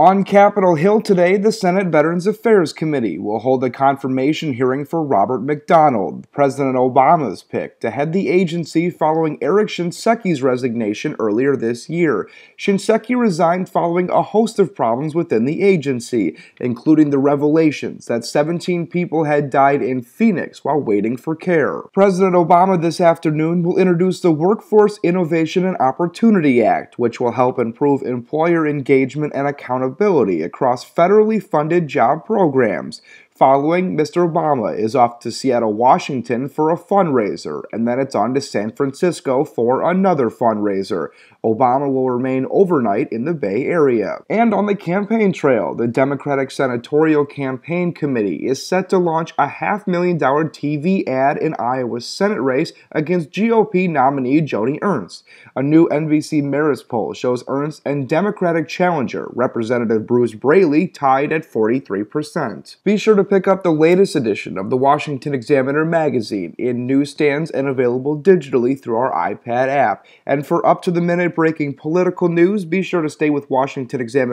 On Capitol Hill today, the Senate Veterans Affairs Committee will hold a confirmation hearing for Robert McDonald, President Obama's pick, to head the agency following Eric Shinseka's resignation earlier this year. Shinseki resigned following a host of problems within the agency, including the revelations that 17 people had died in Phoenix while waiting for care. President Obama this afternoon will introduce the Workforce Innovation and Opportunity Act, which will help improve employer engagement and accountability across federally funded job programs. Following, Mr. Obama is off to Seattle, Washington for a fundraiser, and then it's on to San Francisco for another fundraiser. Obama will remain overnight in the Bay Area. And on the campaign trail, the Democratic Senatorial Campaign Committee is set to launch a $500,000 TV ad in Iowa's Senate race against GOP nominee Joni Ernst. A new NBC Marist poll shows Ernst and Democratic challenger Representative Bruce Braley tied at 43%. Be sure to pick up the latest edition of the Washington Examiner magazine in newsstands and available digitally through our iPad app. And for up-to-the-minute breaking political news, be sure to stay with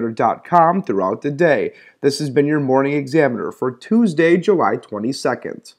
WashingtonExaminer.com throughout the day. This has been your Morning Examiner for Tuesday, July 22nd.